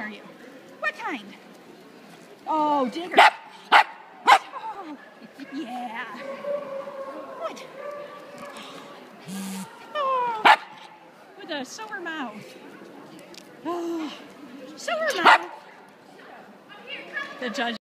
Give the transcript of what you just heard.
are you? What kind? Oh, digger. Oh, yeah. What? Oh, with a sore mouth. Oh, sore mouth. The judge.